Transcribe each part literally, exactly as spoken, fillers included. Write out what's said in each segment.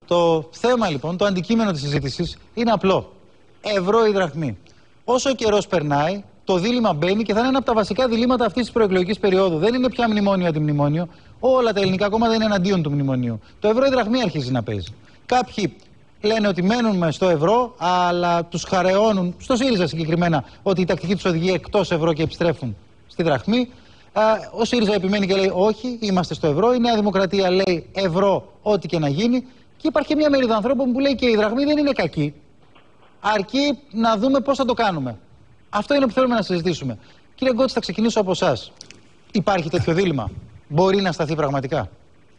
Το θέμα λοιπόν, το αντικείμενο της συζήτησης είναι απλό. Ευρώ ή δραχμή. Όσο ο καιρός περνάει, το δίλημμα μπαίνει και θα είναι ένα από τα βασικά διλήμματα αυτής της προεκλογικής περίοδου. Δεν είναι πια μνημόνιο αντιμνημόνιο. Όλα τα ελληνικά κόμματα είναι εναντίον του μνημονίου. Το ευρώ ή δραχμή αρχίζει να παίζει. Κάποιοι λένε ότι μένουν στο ευρώ, αλλά τους χαρεώνουν, στο ΣΥΡΙΖΑ συγκεκριμένα, ότι η τακτική τους οδηγεί εκτός ευρώ και επιστρέφουν στη δραχμή. Ο ΣΥΡΙΖΑ επιμένει και λέει όχι, είμαστε στο ευρώ. Η Νέα Δημοκρατία λέει ευρώ, ό,τι και να γίνει. Και υπάρχει και μια μερίδα ανθρώπων που λέει και η δραχμή δεν είναι κακή. Αρκεί να δούμε πώς θα το κάνουμε. Αυτό είναι που θέλουμε να συζητήσουμε. Κύριε Γκότση, θα ξεκινήσω από εσάς. Υπάρχει τέτοιο δίλημμα? Μπορεί να σταθεί πραγματικά?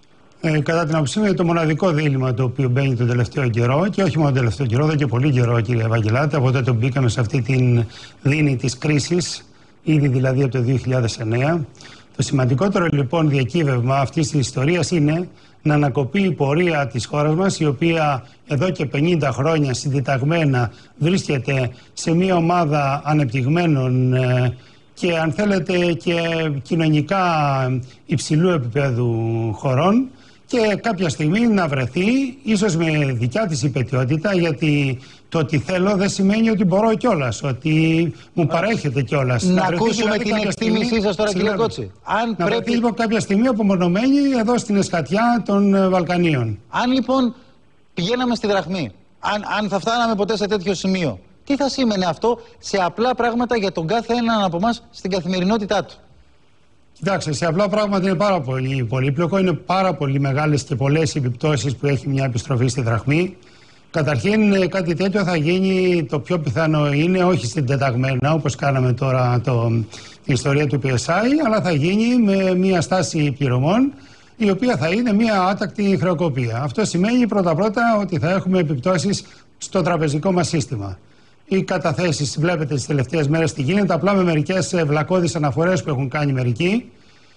Ε, κατά την άποψή μου, είναι το μοναδικό δίλημμα το οποίο μπαίνει τον τελευταίο καιρό, και όχι μόνο τον τελευταίο καιρό, εδώ και πολύ καιρό, κύριε Ευαγγελάτη, από τότε που μπήκαμε σε αυτή την δίνη της κρίσης, ήδη δηλαδή από το δύο χιλιάδες εννέα. Το σημαντικότερο λοιπόν διακύβευμα αυτής της ιστορίας είναι να ανακοπεί η πορεία της χώρας μας, η οποία εδώ και πενήντα χρόνια συντεταγμένα βρίσκεται σε μια ομάδα ανεπτυγμένων ε, και αν θέλετε και κοινωνικά υψηλού επίπεδου χωρών, και κάποια στιγμή να βρεθεί ίσως με δικιά της υπαιτιότητα, γιατί το ότι θέλω δεν σημαίνει ότι μπορώ κιόλας, ότι μου παρέχεται κιόλας. Να, να ακούσουμε δηλαδή την εκτίμησή σας τώρα, κύριε Γκότση. Αν να πρέπει... βρεθεί λοιπόν κάποια στιγμή απομονωμένη εδώ στην εσκατιά των Βαλκανίων. Αν λοιπόν πηγαίναμε στη δραχμή, αν, αν θα φτάναμε ποτέ σε τέτοιο σημείο, τι θα σήμαινε αυτό σε απλά πράγματα για τον κάθε έναν από εμάς στην καθημερινότητά του? Κοιτάξτε, σε απλά πράγματα είναι πάρα πολύ πολύπλοκο. Είναι πάρα πολύ μεγάλες και πολλές επιπτώσεις που έχει μια επιστροφή στη δραχμή. Καταρχήν, κάτι τέτοιο θα γίνει, το πιο πιθανό είναι, όχι συντεταγμένα όπως κάναμε τώρα το, την ιστορία του πι ες άι, αλλά θα γίνει με μια στάση πληρωμών, η οποία θα είναι μια άτακτη χρεοκοπία. Αυτό σημαίνει πρώτα-πρώτα ότι θα έχουμε επιπτώσεις στο τραπεζικό μας σύστημα. Οι καταθέσεις, βλέπετε τις τελευταίες μέρες τι γίνεται, απλά με μερικές βλακώδεις αναφορές που έχουν κάνει μερικοί.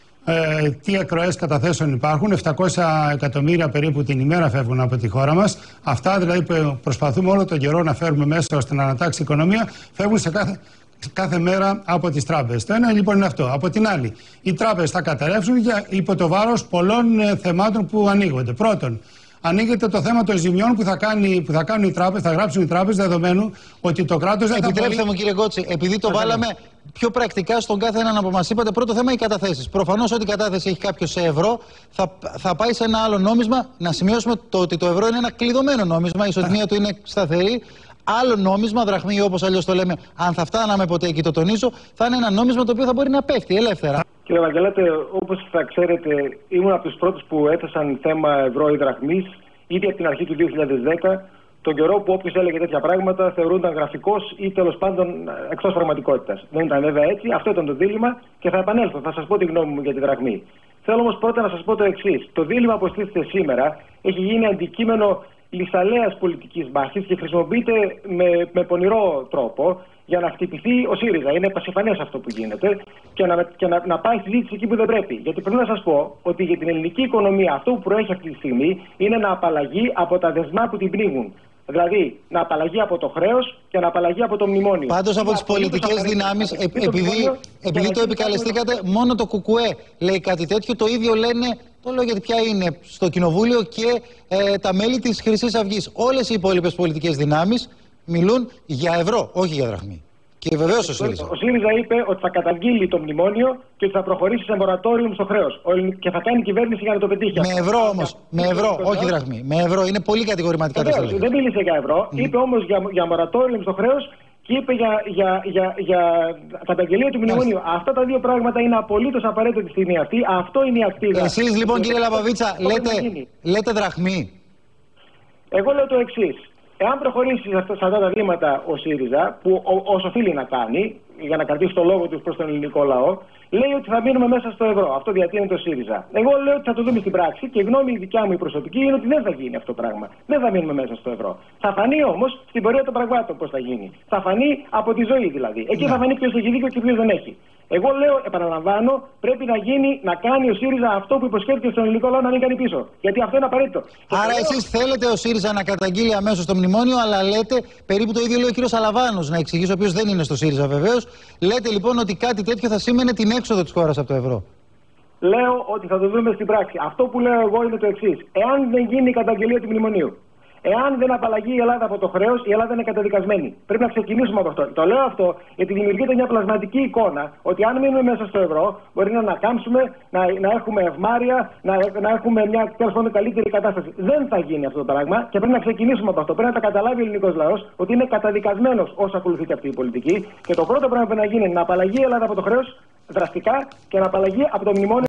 Ε, τι εκροές καταθέσεων υπάρχουν, επτακόσια εκατομμύρια περίπου την ημέρα φεύγουν από τη χώρα μας. Αυτά δηλαδή που προσπαθούμε όλο τον καιρό να φέρουμε μέσα ώστε να ανατάξει η οικονομία, φεύγουν σε κάθε, κάθε μέρα από τις τράπεζες. Το ένα λοιπόν είναι αυτό. Από την άλλη, οι τράπεζες θα καταρρεύσουν για υπό το βάρος πολλών ε, θεμάτων που ανοίγονται. Πρώτον, ανοίγεται το θέμα των ζημιών που θα, κάνει, που θα κάνουν οι τράπεζες, θα γράψουν οι τράπεζες, δεδομένου ότι το κράτος δεν θα μπορεί... Επιτρέψτε μου, κύριε Γκότση, επειδή το βάλαμε πιο πρακτικά στον κάθε έναν από μας, είπατε πρώτο θέμα οι καταθέσεις. Προφανώς ό,τι κατάθεση έχει κάποιος σε ευρώ θα, θα πάει σε ένα άλλο νόμισμα. Να σημειώσουμε το ότι το ευρώ είναι ένα κλειδωμένο νόμισμα, η ισοτιμία του είναι σταθερή. Άλλο νόμισμα, δραχμή όπως αλλιώς το λέμε, αν θα φτάναμε ποτέ εκεί, το τονίζω, θα είναι ένα νόμισμα το οποίο θα μπορεί να πέφτει ελεύθερα. Κύριε Βαγγελάτε, όπως θα ξέρετε, ήμουν από τους πρώτους που έθεσαν θέμα ευρώ ή δραχμής ήδη από την αρχή του δύο χιλιάδες δέκα, τον καιρό που όποιος έλεγε τέτοια πράγματα θεωρούνταν γραφικός ή τέλος πάντων εκτός πραγματικότητας. Δεν ήταν βέβαια έτσι, αυτό ήταν το δίλημμα και θα επανέλθω, θα σας πω τη γνώμη μου για τη δραχμή. Θέλω όμως πρώτα να σας πω το εξής. Το δίλημμα που στήθεται σήμερα έχει γίνει αντικείμενο λυσαλέας πολιτικής μάχης και χρησιμοποιείται με, με πονηρό τρόπο για να χτυπηθεί ο ΣΥΡΙΖΑ. Είναι πασιφανές αυτό που γίνεται και, να, και να, να πάει συζήτηση εκεί που δεν πρέπει. Γιατί πρέπει να σας πω ότι για την ελληνική οικονομία αυτό που προέχει αυτή τη στιγμή είναι να απαλλαγεί από τα δεσμά που την πνίγουν. Δηλαδή να απαλλαγεί από το χρέος και να απαλλαγεί από το μνημόνιο. Πάντως από τις πολιτικές δυνάμεις, επειδή, επειδή το επικαλεστήκατε, μόνο το ΚΚΕ λέει κάτι τέτοιο. Το ίδιο λένε, το λέω γιατί πια είναι στο Κοινοβούλιο, και ε, τα μέλη της Χρυσής Αυγής. Όλες οι υπόλοιπες πολιτικές δυνάμεις μιλούν για ευρώ, όχι για δραχμή. Και βεβαίως ο ΣΥΡΙΖΑ. Ο ΣΥΡΙΖΑ είπε ότι θα καταγγείλει το μνημόνιο και ότι θα προχωρήσει σε μορατόριο στο χρέος. Και θα κάνει κυβέρνηση για να το πετύχει. Με ευρώ όμως. Με ευρώ, όχι δραχμή. Με ευρώ. Είναι πολύ κατηγορηματικά τα στελέχη. Δεν μίλησε για ευρώ. Mm. Είπε όμως για, για μορατόριο στο χρέος και είπε για, για, για, για καταγγελία του μνημονίου. Mm. Αυτά τα δύο πράγματα είναι απολύτως απαραίτητα τη στιγμή αυτή. Αυτό είναι η ακτίδα. Εσείς λοιπόν, κύριε Λαμπαβίτσα, λέτε, λέτε δραχμή. Εγώ λέω το εξής. Εάν προχωρήσει σε αυτά τα βήματα ο ΣΥΡΙΖΑ, που όσο οφείλει να κάνει, για να κρατήσει το λόγο του προς τον ελληνικό λαό, λέει ότι θα μείνουμε μέσα στο ευρώ. Αυτό διατείνεται ο ΣΥΡΙΖΑ. Εγώ λέω ότι θα το δούμε στην πράξη και η γνώμη η δικιά μου η προσωπική είναι ότι δεν θα γίνει αυτό το πράγμα. Δεν θα μείνουμε μέσα στο ευρώ. Θα φανεί όμως στην πορεία των πραγμάτων πώς θα γίνει. Θα φανεί από τη ζωή δηλαδή. Εκεί θα φανεί ποιος έχει δίκιο και ποιος δεν έχει. Εγώ λέω, επαναλαμβάνω, πρέπει να γίνει, να κάνει ο ΣΥΡΙΖΑ αυτό που υποσχέθηκε στον ελληνικό λαό να μην κάνει πίσω. Γιατί αυτό είναι απαραίτητο. Άρα, εσείς θέλετε ο ΣΥΡΙΖΑ να καταγγείλει αμέσως το μνημόνιο, αλλά λέτε περίπου το ίδιο λέει ο κύριος Αλαβάνος, να εξηγήσω, ο οποίος δεν είναι στο ΣΥΡΙΖΑ βεβαίως. Λέτε λοιπόν ότι κάτι τέτοιο θα σήμαινε την έξοδο της χώρας από το ευρώ. Λέω ότι θα το δούμε στην πράξη. Αυτό που λέω εγώ είναι το εξής. Εάν δεν γίνει η καταγγελία του μνημονίου, εάν δεν απαλλαγεί η Ελλάδα από το χρέος, η Ελλάδα είναι καταδικασμένη. Πρέπει να ξεκινήσουμε από αυτό. Το λέω αυτό γιατί δημιουργείται μια πλασματική εικόνα ότι αν μείνουμε μέσα στο ευρώ, μπορεί να ανακάμψουμε, να, να έχουμε ευμάρεια, να, να έχουμε μια τέλος πάντων καλύτερη κατάσταση. Δεν θα γίνει αυτό το πράγμα και πρέπει να ξεκινήσουμε από αυτό. Πρέπει να τα καταλάβει ο ελληνικός λαός ότι είναι καταδικασμένος όσο ακολουθείται αυτή η πολιτική. Και το πρώτο πράγμα που πρέπει να γίνει είναι να απαλλαγεί η Ελλάδα από το χρέος δραστικά και να απαλλαγεί από το μνημόνιο.